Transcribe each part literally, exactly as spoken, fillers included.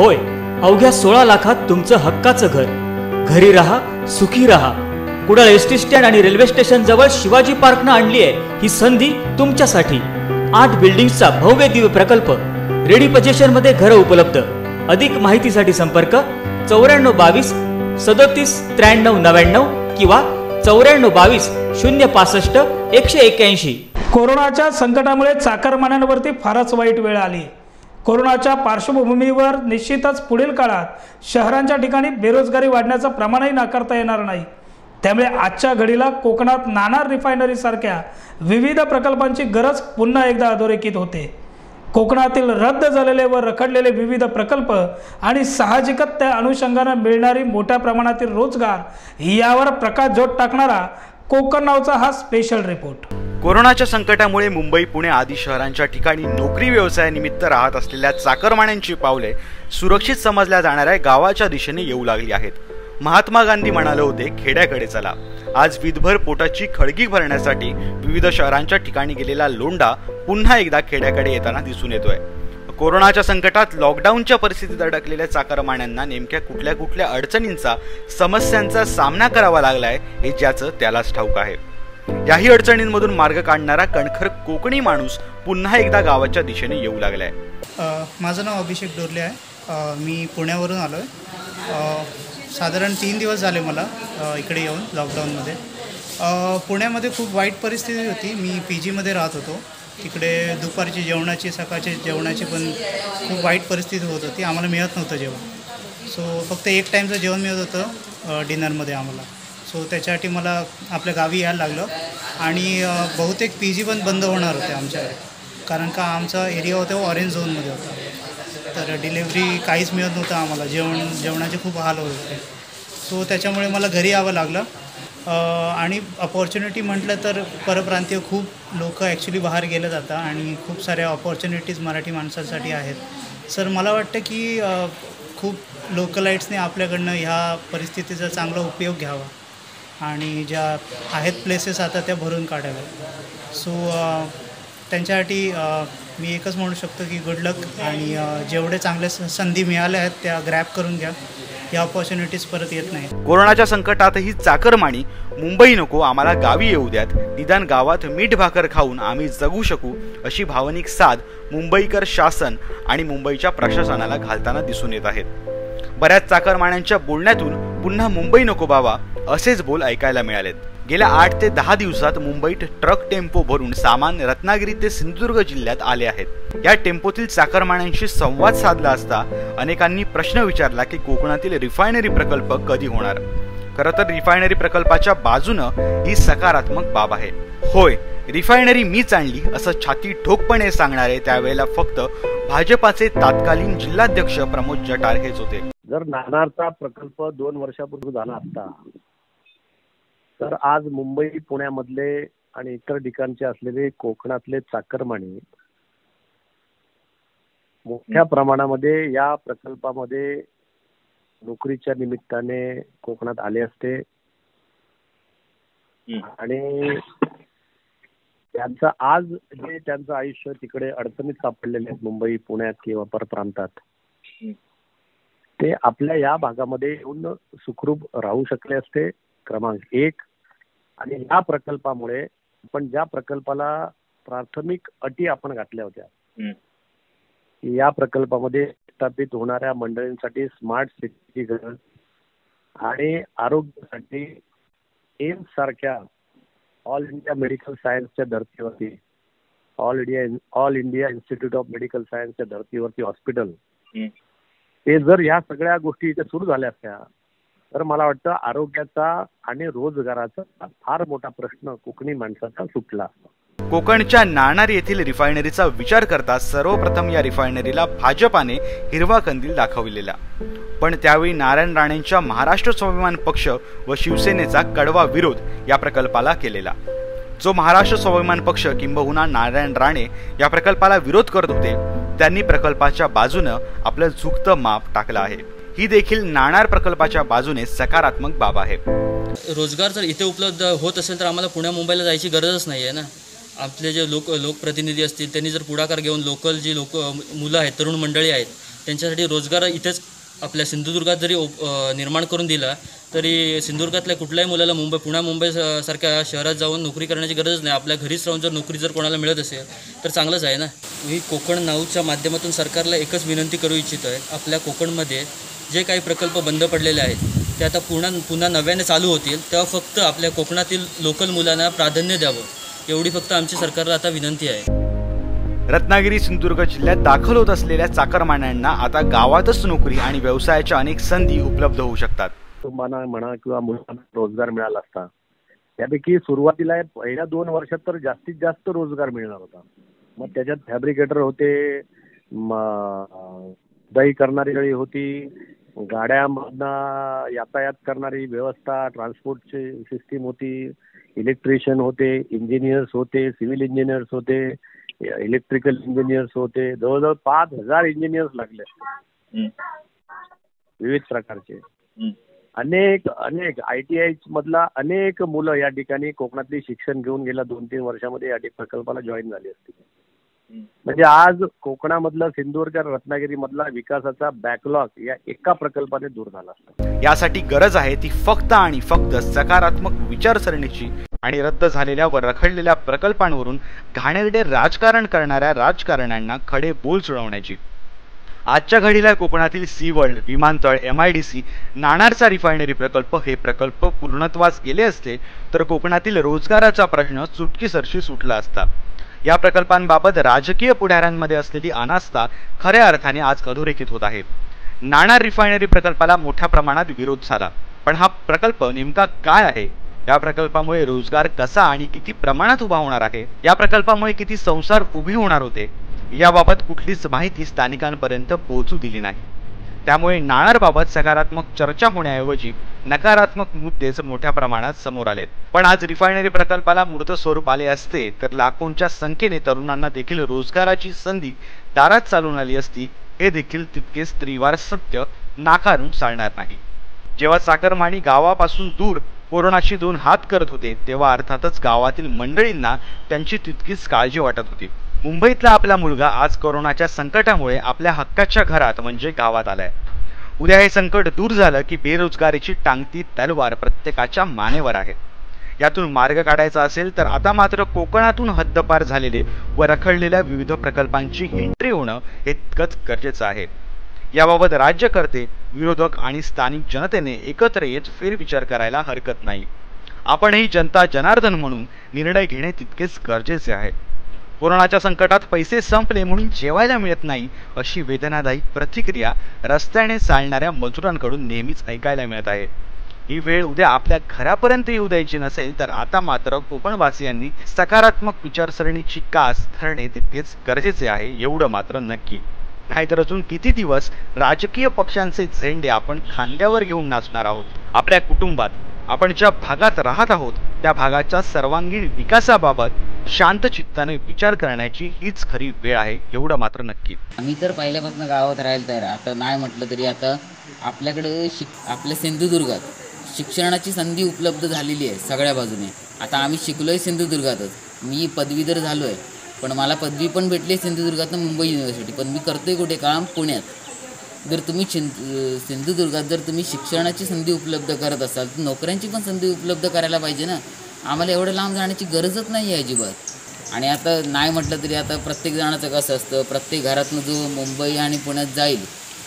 होय, अवघ्या सोळा लाखात तुमचं हक्काचं घर. घरी राहा, सुखी राहा. कुडाळ एस टी स्टँड आणि रेल्वे स्टेशन जवळ शिवाजी पार्कनं आणली आहे ही संधी तुमच्यासाठी. आठ बिल्डिंगचा भव्य दिव्य प्रकल्प, रेडी पोझिशन मध्ये घर उपलब्ध. अधिक माहितीसाठी संपर्क चौऱ्याण्णव बावीस सदोतीस त्र्याण्णव नव्याण्णव किंवा चौऱ्याण्णव बावीस शून्य पासष्ट एकशे एक्क्याऐंशी. कोरोनाच्या संकटामुळे चाकरमान्यांवरती फारच वाईट वेळ आली. कोरोनाच्या पार्श्वभूमीवर निश्चितच पुढील काळात शहरांच्या ठिकाणी बेरोजगारी वाढण्याचं प्रमाणही नाकारता येणार नाही. त्यामुळे आजच्या घडीला कोकणात नाणार रिफायनरी सारख्या विविध प्रकल्पांची गरज पुन्हा एकदा अधोरेखित होते. कोकणातील रद्द झालेले व रखडलेले विविध प्रकल्प आणि साहजिकच त्या अनुषंगाने मिळणारी मोठ्या प्रमाणातील रोजगार यावर प्रकाशझोत टाकणारा कोकण नावचा हा स्पेशल रिपोर्ट. कोरोनाच्या संकटामुळे मुंबई पुणे आदी शहरांच्या ठिकाणी नोकरी व्यवसायानिमित्त राहत असलेल्या चाकरमान्यांची पावले सुरक्षित समजल्या जाणाऱ्या गावाच्या दिशेने येऊ लागली आहेत. महात्मा गांधी म्हणाले होते, खेड्याकडे चला. आज विधभर पोटाची खळगी भरण्यासाठी विविध शहरांच्या ठिकाणी गेलेला लोंढा पुन्हा एकदा खेड्याकडे येताना दिसून येतोय. कोरोनाच्या संकटात लॉकडाऊनच्या परिस्थितीत अडकलेल्या चाकरमान्यांना नेमक्या कुठल्या कुठल्या अडचणींचा, समस्यांचा सामना करावा लागलाय हे ज्याचं त्यालाच ठाऊक आहे. याही अडचणींमधून मार्ग काढणारा कणखर कोकणी माणूस पुन्हा एकदा गावाच्या दिशेने येऊ लागलाय. माझं नाव अभिषेक डोरले आहे. मी पुण्यावरून आलो आहे. साधारण तीन दिवस झाले मला इकडे येऊन लॉकडाऊनमध्ये. पुण्यामध्ये खूप वाईट परिस्थिती होती. मी पी जीमध्ये राहत होतो. तिकडे दुपारची जेवणाची, सकाळची जेवणाची पण खूप वाईट परिस्थिती होत होती. आम्हाला मिळत नव्हतं जेवण. सो फक्त एक टाईमचं जेवण मिळत होतं डिनरमध्ये आम्हाला. सो त्याच्यासाठी मला आपल्या गावी यायला लागलं आणि बहुतेक पी जी पण बंद होणार होते आमच्याकडे, कारण का आमचा एरिया होता ऑरेंज झोनमध्ये होता. तर डिलेवरी काहीच मिळत नव्हतं आम्हाला. जेवण जेवणाचे खूप हाल होत होते. सो त्याच्यामुळे मला घरी यावं लागलं. आणि अपॉर्च्युनिटी म्हटलं तर परप्रांतीय खूप लोक ॲक्च्युली बाहेर गेलं जातात आणि खूप साऱ्या ऑपॉर्च्युनिटीज मराठी माणसांसाठी आहेत. सर मला वाटतं की खूप लोकलाईट्सने आपल्याकडनं ह्या परिस्थितीचा चांगला उपयोग घ्यावा आणि ज्या आहेत प्लेसेस आता त्या भरून काढाव्या. सो त्यांच्यासाठी मी एकच म्हणू शकतो की गुड लक आणि जेवढे चांगल्या संधी मिळाल्या आहेत त्या ग्रॅब करून घ्या. या ऑपॉर्च्युनिटीज परत येत नाही. कोरोनाच्या संकटातही चाकरमानी मुंबई नको, आम्हाला गावी येऊ द्यात, निदान गावात मीठ भाकर खाऊन आम्ही जगू शकू अशी भावनिक साथ मुंबईकर शासन आणि मुंबईच्या प्रशासनाला घालताना दिसून येत आहेत. बऱ्याच चाकरमान्यांच्या बोलण्यातून पुन्हा मुंबई नको बाबा असेच बोल ऐकायला मिळालेत. गेल्या आठ ते दहा दिवसात मुंबईत ट्रक टेम्पो भरून सामान रत्नागिरी ते सिंधुदुर्ग जिल्ह्यात आले आहेत. या टेम्पोतील चाकरमान्यांशी संवाद साधला असता अनेकांनी प्रश्न विचारला की कोकणातील रिफायनरी प्रकल्प कधी होणार. खरं तर रिफायनरी प्रकल्पाच्या बाजूनं ही सकारात्मक बाब आहे. होय, रिफायनरी मीच आणली असं छाती ठोकपणे सांगणारे त्यावेळेला फक्त भाजपाचे तत्कालीन जिल्हाध्यक्ष प्रमोद जठार हेच होते. जर नाणारचा प्रकल्प दोन वर्षापूर्वी झाला असता तर आज मुंबई पुण्यामधले आणि इतर ठिकाणचे असलेले कोकणातले चाकरमानी मोठ्या प्रमाणामध्ये या प्रकल्पामध्ये नोकरीच्या निमित्ताने कोकणात आले असते आणि त्यांचं आज जे त्यांचं आयुष्य तिकडे अडचणीत सापडलेले आहेत मुंबई पुण्यात किंवा परप्रांतात, ते आपल्या या भागामध्ये येऊन सुखरूप राहू शकले असते. क्रमांक एक. आणि या प्रकल्पामुळे आपण ज्या प्रकल्पाला प्राथमिक अटी आपण घातल्या होत्या, या प्रकल्पामध्ये स्थापित होणाऱ्या मंडळींसाठी स्मार्ट सिटीची गरज आणि आरोग्यासाठी एम्स सारख्या ऑल इंडिया मेडिकल सायन्सच्या धर्तीवरती, all India all India institute of medical सायन्सच्या धर्तीवरती हॉस्पिटल, ते जर या सगळ्या गोष्टी इथे सुरू झाल्या असत्या तर मला वाटतं आरोग्याचा आणि रोजगाराचा फार मोठा प्रश्न कोकणी माणसाचा सुटला. कोकणच्या नाणार येथील रिफायनरीचा विचार करता सर्वप्रथम या रिफायनरीला भाजपाने हिरवा कंदील दाखवलेला, पण त्यावेळी नारायण राणेंच्या महाराष्ट्र स्वाभिमान पक्ष व शिवसेनेचा कडवा विरोध या प्रकल्पाला केलेला. जो महाराष्ट्र स्वाभिमान पक्ष किंबहुना नारायण राणे या प्रकल्पाला विरोध करत होते त्यांनी प्रकल्पाच्या बाजूनं आपलं झुकतं माप टाकलं आहे. ही देखील नाणार प्रकल्पाच्या बाजूने सकारात्मक बाब आहे. रोजगार जर इथे उपलब्ध होत असेल तर आम्हाला पुण्या मुंबईला जायची गरजच नाही आहे ना. आपले जे लोक लोकप्रतिनिधी असतील त्यांनी जर पुढाकार घेऊन लोकल जी लोक मुलं आहेत, तरुण मंडळी आहेत, त्यांच्यासाठी रोजगार इथेच आपल्या सिंधुदुर्गात जरी ओप अ, निर्माण करून दिला तरी सिंधुदुर्गातल्या कुठल्याही मुलाला मुंबई पुण्या मुंबई स- सारख्या शहरात जाऊन नोकरी करण्याची गरज नाही. आपल्या घरीच राहून जर नोकरी जर कोणाला मिळत असेल तर चांगलंच आहे ना. मी कोकण नाऊच्या माध्यमातून सरकारला एकच विनंती करू इच्छितो आहे, आपल्या कोकणमध्ये जे काही प्रकल्प बंद पडलेले आहेत ते आता पुन्हा पुन्हा नव्याने चालू होतील, तेव्हा फक्त आपल्या कोकणातील लोकल मुलांना प्राधान्य द्यावं, एवढी फक्त आमची सरकारला आता विनंती आहे. रत्नागिरी सिंधुदुर्ग जिल्ह्यात दाखल होत असलेल्या चाकरमान्यांना आता गावातच नोकरी आणि व्यवसायाच्या अनेक संधी उपलब्ध होऊ शकतात. कुटुंबांना म्हणा किंवा मुलांना रोजगार मिळाला असता. त्यापैकी सुरुवातीला पहिल्या दोन वर्षात तर जास्तीत जास्त रोजगार मिळणार होता. मग त्याच्यात फॅब्रिकेटर होते, दही करणारी गळी होती, गाड्यामधनं यातायात करणारी व्यवस्था, ट्रान्सपोर्टची सिस्टीम होती, इलेक्ट्रिशियन होते, इंजिनियर्स होते, सिव्हिल इंजिनियर्स होते, इलेक्ट्रिकल इंजिनियर्स होते. जवळजवळ पाच हजार इंजिनियर्स लागले विविध प्रकारचे. अनेक अनेक आय टी आय मधला अनेक मुलं या ठिकाणी कोकणातली शिक्षण घेऊन गेल्या दोन तीन वर्षामध्ये या प्रकल्पाला जॉईन झाली असतील. म्हणजे आज कोकणामधला सिंधुदुर्ग रत्नागिरी मधला विकासाचा बॅकलॉग या एका प्रकल्पाने दूर झाला असता. यासाठी गरज आहे ती फक्त आणि फक्त सकारात्मक विचारसरणीची आणि रद्द झालेल्या व रखडलेल्या प्रकल्पांवरून घाणेरडे राजकारण करणाऱ्या राजकारण्यांना खडे बोल सुनावण्याची. आजच्या घडीला कोकणातील सी वर्ल्ड, विमानतळ, एम आय डी सी, नाणारचा रिफायनरी प्रकल्प हे प्रकल्प पूर्णत्वास गेले असते तर कोकणातील रोजगाराचा प्रश्न चुटकीसरशी सुटला असता. या प्रकल्पांबाबत राजकीय पुढाऱ्यांमध्ये असलेली अनास्था खऱ्या अर्थाने आज अधोरेखित होत आहे. नाणार रिफायनरी प्रकल्पाला मोठ्या प्रमाणात विरोध झाला, पण हा प्रकल्प नेमका काय आहे, या प्रकल्पामुळे रोजगार कसा आणि किती प्रमाणात उभा होणार आहे, या प्रकल्पामुळे किती संसार उभे होणार होते, याबाबत कुठलीच माहिती स्थानिकांपर्यंत पोहोचू दिली नाही. त्यामुळे नाणारबाबत सकारात्मक चर्चा होण्याऐवजी नकारात्मक मुद्देच मोठ्या प्रमाणात समोर आलेत. पण आज रिफायनरी प्रकल्पाला मूर्त स्वरूप आले असते तर लाखोंच्या संख्येने तरुणांना देखील रोजगाराची संधी दारात चालून आली असती, हे देखील तितकेच त्रिवार सत्य नाकारून चालणार नाही. जेव्हा चाकरमानी गावापासून दूर कोरोनाशी दोन हात करत होते तेव्हा अर्थातच गावातील मंडळींना त्यांची तितकीच काळजी वाटत होती. मुंबईतला आपला मुलगा आज कोरोनाच्या संकटामुळे आपल्या हक्काच्या घरात म्हणजे गावात आलाय. उद्या हे संकट दूर झालं की बेरोजगारीची टांगती तलवार प्रत्येकाच्या मानेवर आहे. यातून मार्ग काढायचा असेल तर आता मात्र कोकणातून हद्दपार झालेले व रखडलेल्या विविध प्रकल्पांची एंट्री होणं हे तितकंच गरजेचं आहे. याबाबत राज्यकर्ते, विरोधक आणि स्थानिक जनतेने एकत्र येत फेरविचार करायला हरकत नाही. आपणही जनता जनार्दन म्हणून निर्णय घेणे तितकेच गरजेचे आहे. कोरोनाच्या संकटात पैसे संपले म्हणून जेवायला मिळत नाही अशी वेदनादायी प्रतिक्रिया रस्त्याने चालणाऱ्या मजुरांकडून नेहमीच ऐकायला मिळत आहे. ही वेळ उद्या आपल्या घरापर्यंत येऊ द्यायची नसेल तर आता मात्र कोकणवासियांनी सकारात्मक विचारसरणीची कास धरणे तितकेच गरजेचे आहे, एवढं मात्र नक्की. नाहीतर अजून किती दिवस राजकीय पक्षांचे झेंडे आपण खांद्यावर घेऊन नाचणार आहोत. आपल्या कुटुंबात आपण ज्या भागात राहत आहोत त्या भागाच्या सर्वांगीण विकासाबाबत शांत चित्ताने विचार करण्याची हीच खरी वेळ आहे, एवढं मात्र नक्की. आम्ही तर पहिल्यापासून गावात राहायला तयार. आता नाही म्हटलं तरी आता आपल्याकडे शिक आपल्या सिंधुदुर्गात शिक्षणाची संधी उपलब्ध झालेली आहे सगळ्या बाजूने. आता आम्ही शिकलोय सिंधुदुर्गातच. मी पदवीधर झालो आहे, पण मला पदवी पण भेटली सिंधुदुर्गातनं मुंबई युनिव्हर्सिटी. पण मी करतोय कुठे काम? पुण्यात. जर तुम्ही सिंधुदुर्गात जर तुम्ही शिक्षणाची संधी उपलब्ध करत असाल तर नोकऱ्यांची पण संधी उपलब्ध करायला पाहिजे ना. आम्हाला एवढं लांब जाण्याची गरजच नाही आहे अजिबात. आणि आता नाही म्हटलं तरी आता प्रत्येक जणाचं कसं असतं, प्रत्येक घरातनं जो मुंबई आणि पुण्यात जाईल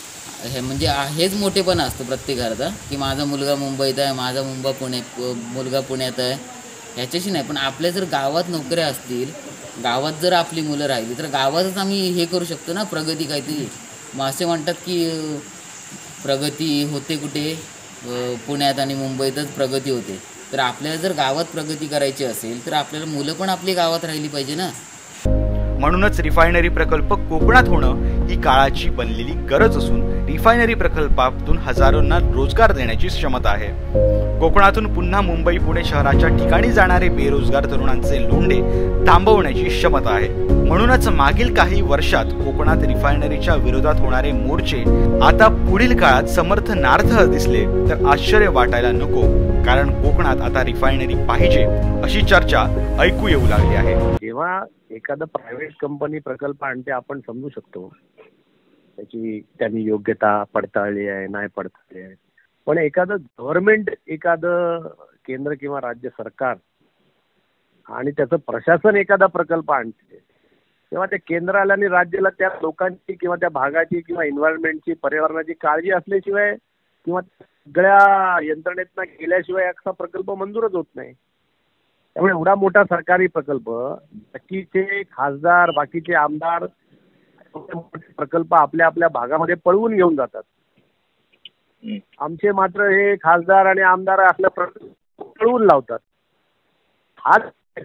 हे म्हणजे हेच मोठेपणा असतं प्रत्येक घरात, की माझा मुलगा मुंबईत आहे, माझा मुंबा पुणे मुलगा पुण्यात आहे, ह्याच्याशी नाही. पण आपल्या जर गावात नोकऱ्या असतील, गावात जर आपली मुलं राहिली तर गावातच आम्ही हे करू शकतो ना, प्रगती काहीतरी. मग असे म्हणतात की प्रगती होते कुठे? पुण्यात आणि मुंबईतच प्रगती होते. तर आपल्याला जर गावात प्रगती करायची असेल तर आपल्याला मुलं पण आपली गावात राहिली पाहिजे ना. म्हणूनच रिफायनरी प्रकल्प कोकणात होणं ही काळाची बनलेली गरज असून रिफायनरी प्रकल्पातून हजारोंना रोजगार देण्याची क्षमता आहे. कोकणातून पुन्हा मुंबई पुणे शहराच्या ठिकाणी जाणारे बेरोजगार तरुणांचे लोंढे थांबवण्याची क्षमता आहे. म्हणूनच मागील काही वर्षात कोकणात रिफायनरीच्या विरोधात होणारे मोर्चे आता पुढील काळात समर्थनार्थ दिसले तर आश्चर्य वाटायला नको, कारण कोकणात आता रिफायनरी पाहिजे अशी चर्चा ऐकू येऊ लागली आहे. जेव्हा एखादा प्रायव्हेट कंपनी प्रकल्प आणते आपण समजू शकतो, त्याची त्यांनी योग्यता पडताळली आहे नाही पडताळली आहे. पण एखादं गव्हर्नमेंट, एखादं केंद्र किंवा राज्य सरकार आणि त्याचं प्रशासन एखादा प्रकल्प आणते तेव्हा त्या केंद्राला आणि राज्याला त्या लोकांची किंवा त्या भागाची किंवा एन्व्हायरमेंटची, पर्यावरणाची काळजी असल्याशिवाय किंवा सगळ्या यंत्रणेतनं गेल्याशिवाय असा प्रकल्प मंजूरच होत नाही. त्यामुळे एवढा मोठा सरकारी प्रकल्प बाकीचे खासदार, बाकीचे आमदार प्रकल्प आपल्या आपल्या भागामध्ये पळवून घेऊन जातात. आमचे मात्र हे खासदार आणि आमदार आपल्या प्रकल्प पळवून लावतात. हाच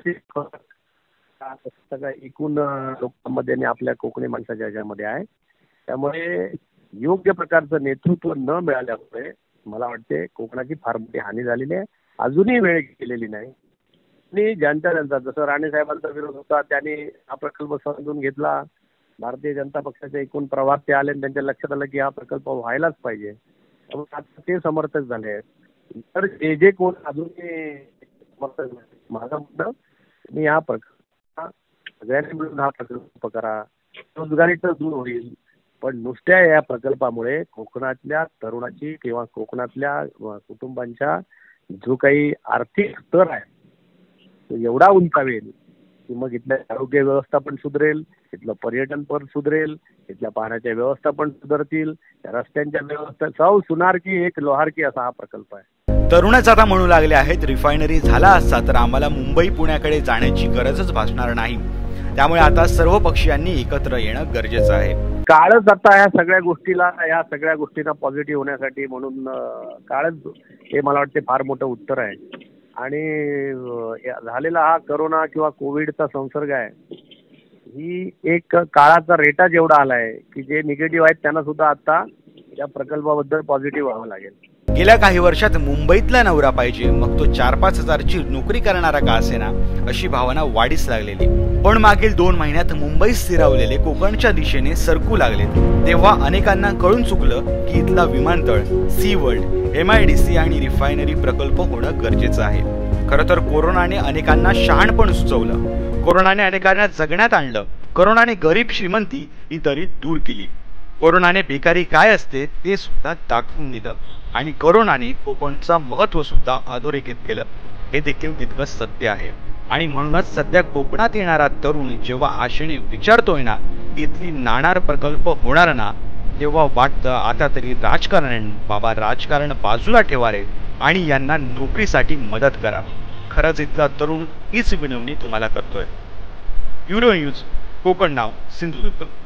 सगळ्या एकूण लोकांमध्ये आणि आपल्या कोकणी माणसाच्या ह्याच्यामध्ये आहे. त्यामुळे योग्य प्रकारचं नेतृत्व न मिळाल्यामुळे मला वाटते कोकणाची फार मोठी हानी झालेली आहे. अजूनही वेळ गेलेली नाही. आणि ज्यांच्या ज्यांचा, जसं राणे साहेबांचा विरोध होता त्यांनी हा प्रकल्प समजून घेतला. भारतीय जनता पक्षाचे एकूण प्रवास ते आले आणि त्यांच्या लक्षात आलं की हा प्रकल्प व्हायलाच पाहिजे. त्यामुळे आता ते समर्थक झाले आहेत. तर जे जे कोण अजूनही समर्थक माझं म्हणणं, मी हा प्रकल्प सगळ्यांनी मिळून हा प्रकल्प करा, रोजगारी तर दूर होईल. पण नुसत्या या प्रकल्पामुळे कोकणातल्या तरुणाची किंवा कोकणातल्या कुटुंबांच्या जो काही आर्थिक स्तर आहे तो एवढा उंचावेल की मग इथल्या आरोग्य व्यवस्था पण सुधरेल, इथलं पर्यटन पण सुधरेल, इथल्या पाण्याच्या व्यवस्था पण सुधारतील, रस्त्यांच्या व्यवस्था सौ सुनार की एक लोहार की असा हा प्रकल्प आहे. तरुणच आता म्हणू लागले आहेत, रिफायनरी झाला असता तर आम्हाला मुंबई पुण्याकडे जाण्याची गरजच भासणार नाही. त्यामुळे आता सर्व पक्षीयांनी एकत्र येणं गरजेचं आहे. काळच आता ह्या सगळ्या गोष्टीला, या सगळ्या गोष्टींना पॉझिटिव्ह होण्यासाठी म्हणून काळच हे मला वाटते फार मोठं उत्तर आहे. आणि झालेला हा करोना किंवा कोविडचा संसर्ग आहे, ही एक काळाचा रेटा जेवढा आलाय की जे निगेटिव्ह आहेत त्यांना सुद्धा आता या प्रकल्पाबद्दल पॉझिटिव्ह व्हावं लागेल. गेल्या काही वर्षात मुंबईतला नवरा पाहिजे, मग तो चार पाच हजारची नोकरी करणारा का असेना, अशी भावना वाढीस लागलेली. पण मागील दोन महिन्यात मुंबईत स्थिरावलेले कोकणच्या दिशेने सरकू लागले. तेव्हा अनेकांना कळून चुकलं की इथला विमानतळ, sea world, M I D C आणि रिफायनरी प्रकल्प होणं गरजेचं आहे. खरं तर कोरोनाने अनेकांना शहाणपण सुचवलं, कोरोनाने अनेकांना जगण्यात आणलं, कोरोनाने गरीब श्रीमंती ही दरी दूर केली, कोरोनाने बेकारी काय असते ते सुद्धा दाखवून दिलं आणि कोरोनाने कोकणचं महत्व सुद्धा अधोरेखित केलं. हे देखील तितकंच सत्य आहे. आणि म्हणूनच सध्या कोकणात येणारा तरुण जेव्हा आशेने विचारतोय ना इथली नाणार प्रकल्प होणार ना, तेव्हा वाटतं आता तरी राजकारण बाबा राजकारण बाजूला ठेवा रे आणि यांना नोकरीसाठी मदत करा. खरंच इथला तरुण हीच विनवणी तुम्हाला करतोय. युरो न्यूज, कोकण नाव, सिंधुदुर्ग.